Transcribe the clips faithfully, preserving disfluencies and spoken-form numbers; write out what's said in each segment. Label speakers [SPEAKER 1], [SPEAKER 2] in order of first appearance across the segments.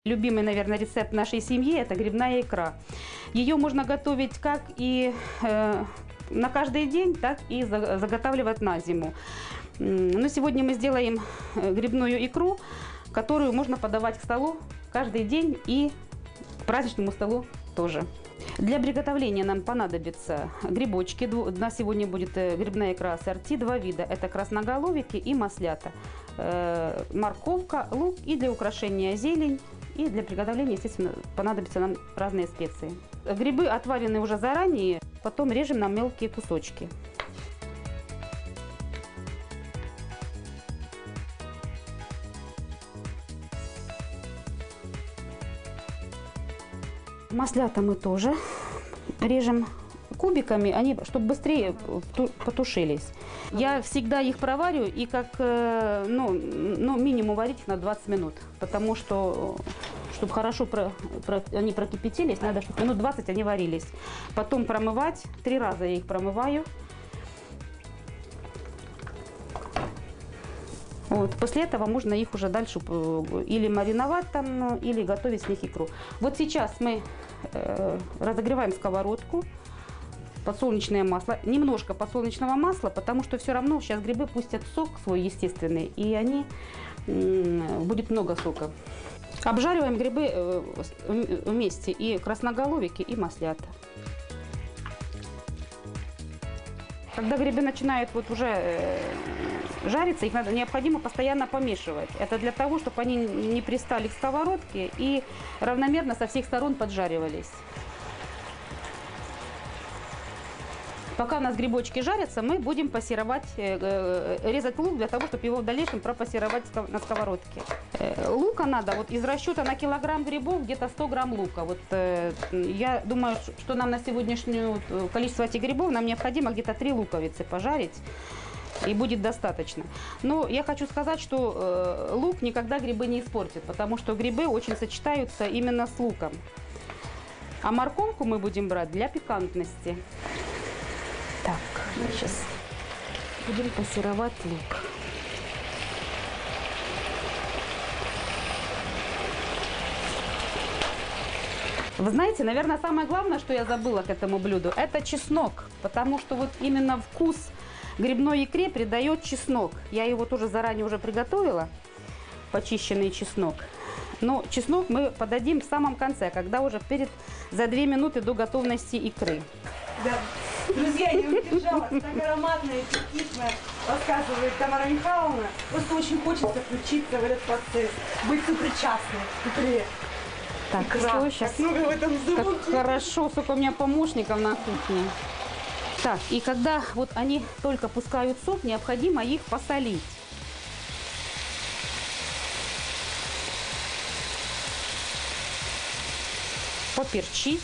[SPEAKER 1] Любимый, наверное, рецепт нашей семьи – это грибная икра. Ее можно готовить как и э, на каждый день, так и заготавливать на зиму. Но сегодня мы сделаем грибную икру, которую можно подавать к столу каждый день и к праздничному столу тоже. Для приготовления нам понадобятся грибочки. У нас сегодня будет грибная икра ассорти, два вида. Это красноголовики и маслята. Э, морковка, лук и для украшения зелень. И для приготовления, естественно, понадобятся нам разные специи. Грибы отварены уже заранее, потом режем на мелкие кусочки. Маслята мы тоже режем кубиками, они, чтобы быстрее потушились. Я всегда их проварю и как ну, ну, минимум варить их на двадцать минут, потому что, чтобы хорошо про, про, они прокипятились, надо, чтобы минут двадцать они варились. Потом промывать, три раза я их промываю. Вот. После этого можно их уже дальше или мариновать там, или готовить с них икру. Вот сейчас мы э, разогреваем сковородку, подсолнечное масло, немножко подсолнечного масла, потому что все равно сейчас грибы пустят сок свой естественный, и они э, будет много сока. Обжариваем грибы э, вместе, и красноголовики, и маслята. Когда грибы начинают вот уже э, жариться, их надо, необходимо постоянно помешивать. Это для того, чтобы они не пристали к сковородке и равномерно со всех сторон поджаривались. Пока у нас грибочки жарятся, мы будем пассеровать, э, э, резать лук для того, чтобы его в дальнейшем пропассеровать на сковородке. Э, лука надо, вот из расчета на килограмм грибов где-то сто грамм лука. Вот, э, я думаю, что нам на сегодняшнее количество этих грибов нам необходимо где-то три луковицы пожарить. И будет достаточно. Но я хочу сказать, что э, лук никогда грибы не испортит, потому что грибы очень сочетаются именно с луком. А морковку мы будем брать для пикантности. Так, сейчас будем пассеровать лук. Вы знаете, наверное, самое главное, что я забыла к этому блюду, это чеснок, потому что вот именно вкус грибной икре придает чеснок. Я его тоже заранее уже приготовила, почищенный чеснок. Но чеснок мы подадим в самом конце, когда уже перед за две минуты до готовности икры.
[SPEAKER 2] Да. Друзья, не удержалась, так ароматно и аппетитно рассказывает Тамара Михайловна. Просто очень хочется включиться в этот процесс, быть сопричастной к икре.
[SPEAKER 1] Так,
[SPEAKER 2] икра.
[SPEAKER 1] все, сейчас.
[SPEAKER 2] Как много в этом звуке.
[SPEAKER 1] Как хорошо, сколько у меня помощников на кухне. Так, и когда вот они только пускают сок, необходимо их посолить. Поперчить.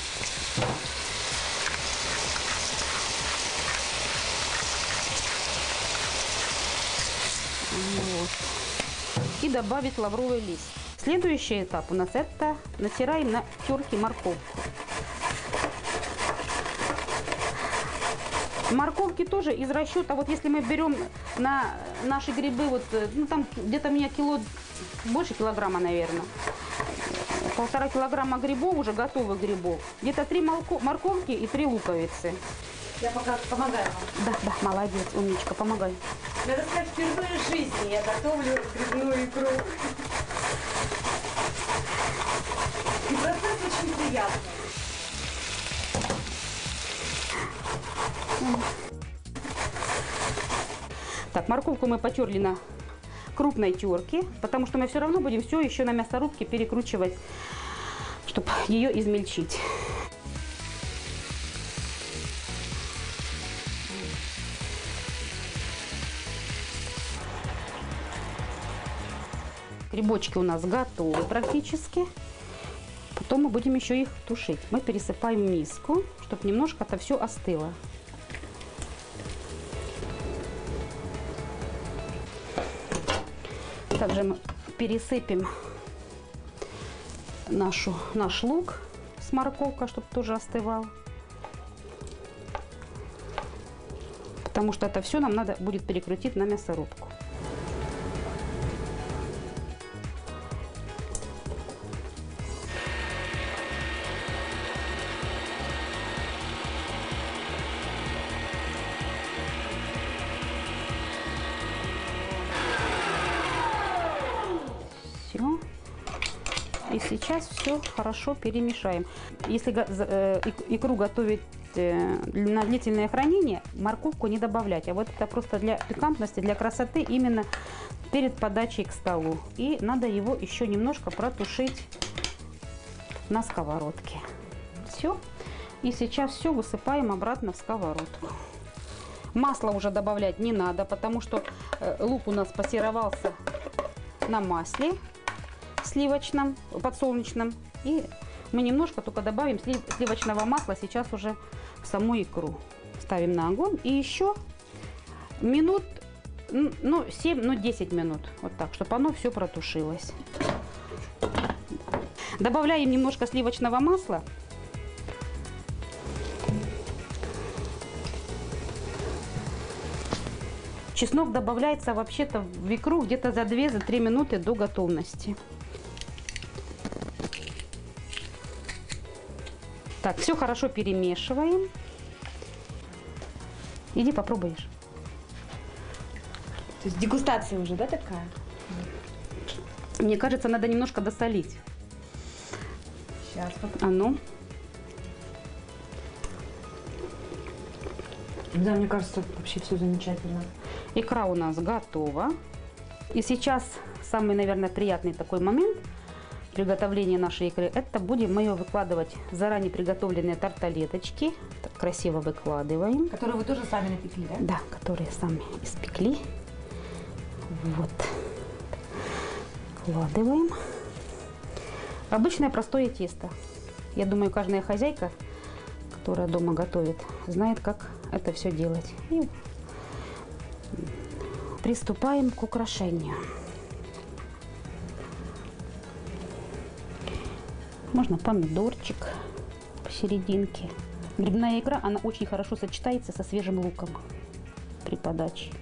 [SPEAKER 1] Вот. И добавить лавровый лист. Следующий этап у нас это натираем на терке морковку. Морковки тоже из расчета, вот если мы берем на наши грибы, вот, ну там где-то у меня кило, больше килограмма, наверное, полтора килограмма грибов, уже готовых грибов, где-то три морковки и три луковицы.
[SPEAKER 2] Я пока помогаю вам.
[SPEAKER 1] Да, да, молодец, умничка, помогай.
[SPEAKER 2] Надо сказать, впервые в жизни я готовлю грибную икру. И процесс очень приятный.
[SPEAKER 1] Так, морковку мы потерли на крупной терке, потому что мы все равно будем все еще на мясорубке перекручивать, чтобы ее измельчить. Грибочки у нас готовы практически. Потом мы будем еще их тушить. Мы пересыпаем в миску, чтобы немножко это все остыло. Также мы пересыпем нашу, наш лук с морковкой, чтобы тоже остывал. Потому что это все нам надо будет перекрутить на мясорубку. И сейчас все хорошо перемешаем. Если икру готовить на длительное хранение, морковку не добавлять. А вот это просто для пикантности, для красоты, именно перед подачей к столу. И надо его еще немножко протушить на сковородке. Все. И сейчас все высыпаем обратно в сковородку. Масло уже добавлять не надо, потому что лук у нас пассеровался на масле сливочном, подсолнечном. И мы немножко только добавим сливочного масла сейчас уже в саму икру. Ставим на огонь. И еще минут, ну, семь, ну, десять минут. Вот так, чтобы оно все протушилось. Добавляем немножко сливочного масла. Чеснок добавляется вообще-то в икру где-то за две-три минуты до готовности. Так, все хорошо перемешиваем. Иди попробуешь.
[SPEAKER 2] То есть дегустация уже, да, такая?
[SPEAKER 1] Мне кажется, надо немножко досолить.
[SPEAKER 2] Сейчас
[SPEAKER 1] А ну.
[SPEAKER 2] Да, мне кажется, вообще все замечательно.
[SPEAKER 1] Икра у нас готова. И сейчас самый, наверное, приятный такой момент приготовления нашей икры. Это будем мы ее выкладывать в заранее приготовленные тарталеточки. Так, красиво выкладываем.
[SPEAKER 2] Которые вы тоже сами напекли, да?
[SPEAKER 1] Да, которые сами испекли. Вот. Вкладываем. Обычное простое тесто. Я думаю, каждая хозяйка, которая дома готовит, знает, как это все делать. И приступаем к украшению. Можно помидорчик посерединке. Грибная икра, она очень хорошо сочетается со свежим луком при подаче.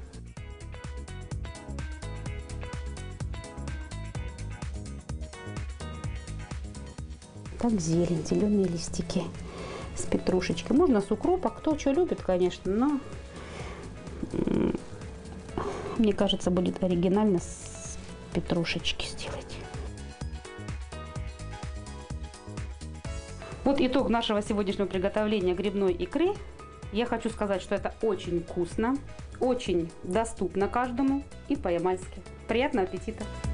[SPEAKER 1] Так, зелень, зеленые листики с петрушечкой. Можно с укропа, кто что любит, конечно, но мне кажется, будет оригинально с петрушечки сделать. Вот итог нашего сегодняшнего приготовления грибной икры. Я хочу сказать, что это очень вкусно, очень доступно каждому и по-ямальски. Приятного аппетита!